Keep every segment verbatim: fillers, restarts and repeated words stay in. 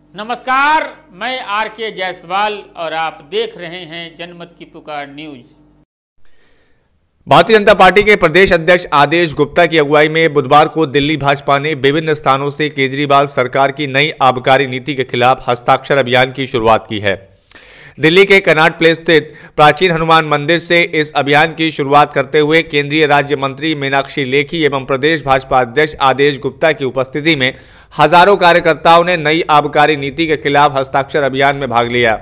नमस्कार, मैं आर के जायसवाल और आप देख रहे हैं जनमत की पुकार न्यूज। भारतीय जनता पार्टी के प्रदेश अध्यक्ष आदेश गुप्ता की अगुवाई में बुधवार को दिल्ली भाजपा ने विभिन्न स्थानों से केजरीवाल सरकार की नई आबकारी नीति के खिलाफ हस्ताक्षर अभियान की शुरुआत की है। दिल्ली के कनॉट प्लेस स्थित प्राचीन हनुमान मंदिर से इस अभियान की शुरुआत करते हुए केंद्रीय राज्य मंत्री मीनाक्षी लेखी एवं प्रदेश भाजपा अध्यक्ष आदेश गुप्ता की उपस्थिति में हजारों कार्यकर्ताओं ने नई आबकारी नीति के खिलाफ हस्ताक्षर अभियान में भाग लिया।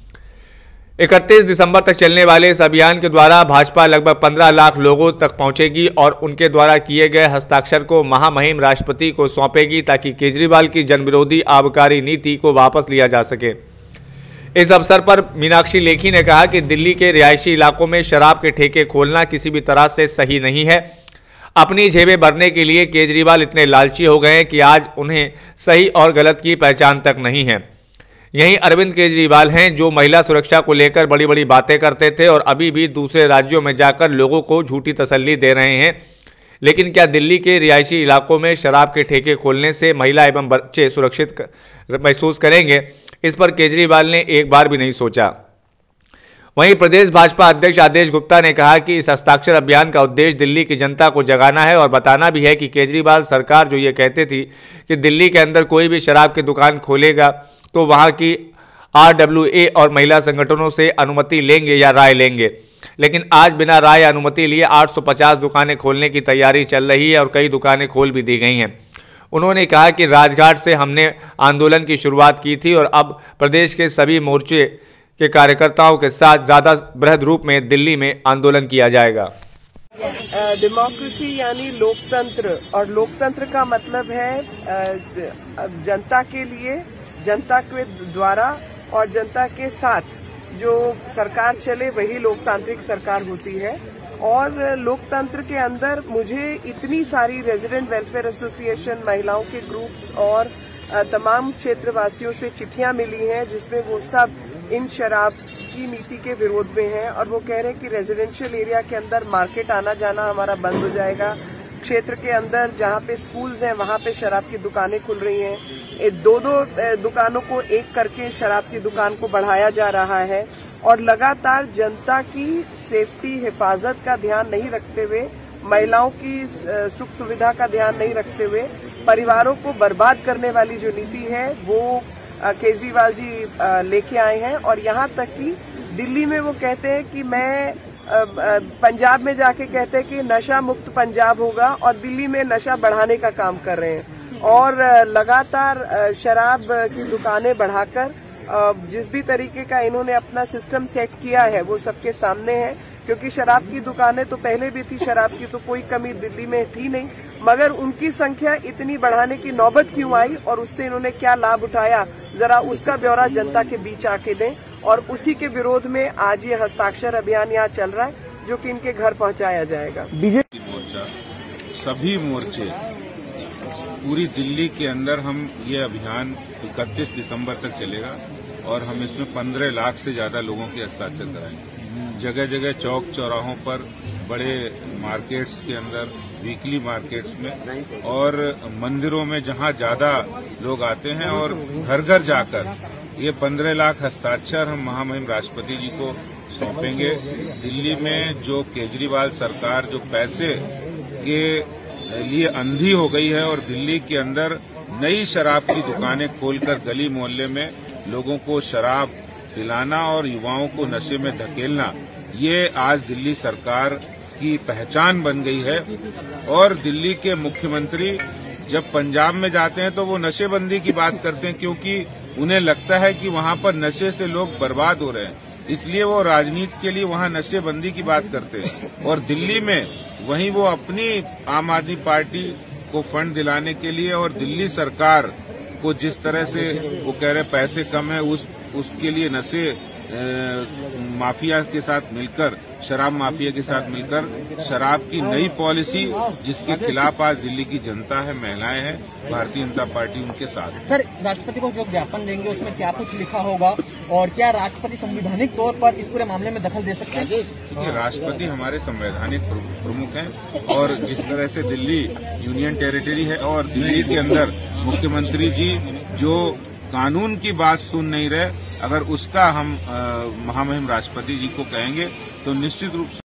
इकतीस दिसंबर तक चलने वाले इस अभियान के द्वारा भाजपा लगभग पंद्रह लाख लोगों तक पहुंचेगी और उनके द्वारा किए गए हस्ताक्षर को महामहिम राष्ट्रपति को सौंपेगी ताकि केजरीवाल की जनविरोधी आबकारी नीति को वापस लिया जा सके। इस अवसर पर मीनाक्षी लेखी ने कहा कि दिल्ली के रिहायशी इलाकों में शराब के ठेके खोलना किसी भी तरह से सही नहीं है। अपनी जेबें भरने के लिए केजरीवाल इतने लालची हो गए हैं कि आज उन्हें सही और गलत की पहचान तक नहीं है। यहीं अरविंद केजरीवाल हैं जो महिला सुरक्षा को लेकर बड़ी बड़ी बातें करते थे और अभी भी दूसरे राज्यों में जाकर लोगों को झूठी तसल्ली दे रहे हैं। लेकिन क्या दिल्ली के रिहायशी इलाकों में शराब के ठेके खोलने से महिला एवं बच्चे सुरक्षित महसूस करेंगे? इस पर केजरीवाल ने एक बार भी नहीं सोचा। वहीं प्रदेश भाजपा अध्यक्ष आदेश गुप्ता ने कहा कि इस हस्ताक्षर अभियान का उद्देश्य दिल्ली की जनता को जगाना है और बताना भी है कि केजरीवाल सरकार जो ये कहते थी कि दिल्ली के अंदर कोई भी शराब की दुकान खोलेगा तो वहां की आर डब्ल्यू ए और महिला संगठनों से अनुमति लेंगे या राय लेंगे, लेकिन आज बिना राय अनुमति लिए आठ सौ पचास दुकानें खोलने की तैयारी चल रही है और कई दुकानें खोल भी दी गई हैं। उन्होंने कहा कि राजघाट से हमने आंदोलन की शुरुआत की थी और अब प्रदेश के सभी मोर्चे के कार्यकर्ताओं के साथ ज्यादा बृहद रूप में दिल्ली में आंदोलन किया जाएगा। डेमोक्रेसी यानी लोकतंत्र, और लोकतंत्र का मतलब है जनता के लिए, जनता के द्वारा और जनता के साथ जो सरकार चले वही लोकतांत्रिक सरकार होती है। और लोकतंत्र के अंदर मुझे इतनी सारी रेजिडेंट वेलफेयर एसोसिएशन, महिलाओं के ग्रुप्स और तमाम क्षेत्रवासियों से चिट्ठियां मिली हैं जिसमें वो सब इन शराब की नीति के विरोध में हैं और वो कह रहे हैं कि रेजिडेंशियल एरिया के अंदर मार्केट आना जाना हमारा बंद हो जाएगा। क्षेत्र के अंदर जहाँ पे स्कूल्स हैं वहाँ पे शराब की दुकानें खुल रही हैं। दो दो दुकानों को एक करके शराब की दुकान को बढ़ाया जा रहा है और लगातार जनता की सेफ्टी, हिफाजत का ध्यान नहीं रखते हुए, महिलाओं की सुख सुविधा का ध्यान नहीं रखते हुए परिवारों को बर्बाद करने वाली जो नीति है वो केजरीवाल जी लेके आए हैं। और यहाँ तक कि दिल्ली में वो कहते हैं कि मैं पंजाब में जाके कहते हैं कि नशा मुक्त पंजाब होगा और दिल्ली में नशा बढ़ाने का काम कर रहे हैं और लगातार शराब की दुकानें बढ़ाकर जिस भी तरीके का इन्होंने अपना सिस्टम सेट किया है वो सबके सामने है। क्योंकि शराब की दुकानें तो पहले भी थी, शराब की तो कोई कमी दिल्ली में थी नहीं, मगर उनकी संख्या इतनी बढ़ाने की नौबत क्यों आई और उससे इन्होंने क्या लाभ उठाया, जरा उसका ब्यौरा जनता के बीच आके दें। और उसी के विरोध में आज ये हस्ताक्षर अभियान यहाँ चल रहा है जो कि इनके घर पहुंचाया जाएगा। बीजेपी मोर्चा, सभी मोर्चे पूरी दिल्ली के अंदर हम ये अभियान इकतीस दिसंबर तक चलेगा और हम इसमें पंद्रह लाख से ज्यादा लोगों के हस्ताक्षर कराएंगे। जगह जगह चौक चौराहों पर, बड़े मार्केट्स के अंदर, वीकली मार्केट्स में और मंदिरों में जहां ज्यादा लोग आते हैं और घर घर जाकर ये पंद्रह लाख हस्ताक्षर हम महामहिम राष्ट्रपति जी को सौंपेंगे। दिल्ली में जो केजरीवाल सरकार जो पैसे के लिए अंधी हो गई है और दिल्ली के अंदर नई शराब की दुकानें खोलकर गली मोहल्ले में लोगों को शराब पिलाना और युवाओं को नशे में धकेलना, ये आज दिल्ली सरकार की पहचान बन गई है। और दिल्ली के मुख्यमंत्री जब पंजाब में जाते हैं तो वो नशेबंदी की बात करते हैं क्योंकि उन्हें लगता है कि वहां पर नशे से लोग बर्बाद हो रहे हैं, इसलिए वो राजनीति के लिए वहां नशेबंदी की बात करते हैं। और दिल्ली में वहीं वो अपनी आम आदमी पार्टी को फंड दिलाने के लिए और दिल्ली सरकार को जिस तरह से वो कह रहे पैसे कम है उस उसके लिए नशे माफिया के साथ मिलकर, शराब माफिया के साथ मिलकर शराब की नई पॉलिसी जिसके खिलाफ आज दिल्ली की जनता है, महिलाएं हैं, भारतीय जनता पार्टी उनके साथ। सर, राष्ट्रपति को जो ज्ञापन देंगे उसमें क्या कुछ लिखा होगा और क्या राष्ट्रपति संवैधानिक तौर पर इस पूरे मामले में दखल दे सकते हैं? देखिए, राष्ट्रपति हमारे संवैधानिक प्रमुख हैं और जिस तरह से दिल्ली यूनियन टेरिटरी है और दिल्ली के अंदर मुख्यमंत्री जी जो कानून की बात सुन नहीं रहे, अगर उसका हम महामहिम राष्ट्रपति जी को कहेंगे तो निश्चित रूप से